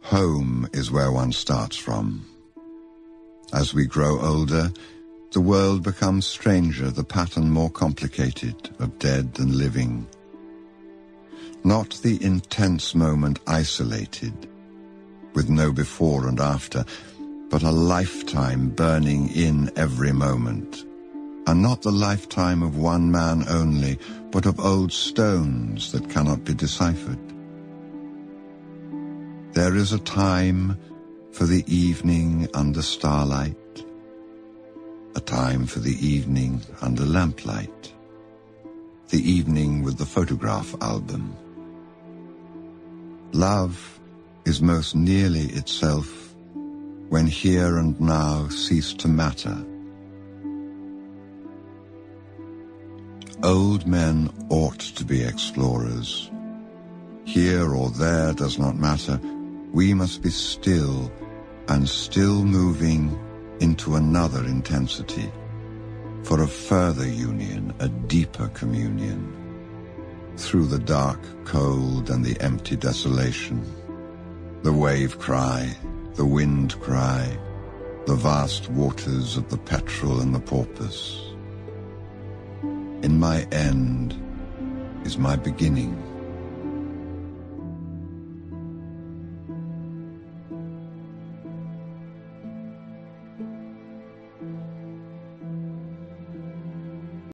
Home is where one starts from. As we grow older, the world becomes stranger, the pattern more complicated of dead and living. Not the intense moment isolated, with no before and after, but a lifetime burning in every moment. And not the lifetime of one man only, but of old stones that cannot be deciphered. There is a time for the evening under starlight, a time for the evening under lamplight, the evening with the photograph album. Love is most nearly itself when here and now cease to matter. Old men ought to be explorers. Here or there does not matter. We must be still and still moving into another intensity, for a further union, a deeper communion, through the dark cold and the empty desolation, the wave cry, the wind cry, the vast waters of the petrel and the porpoise. In my end is my beginning.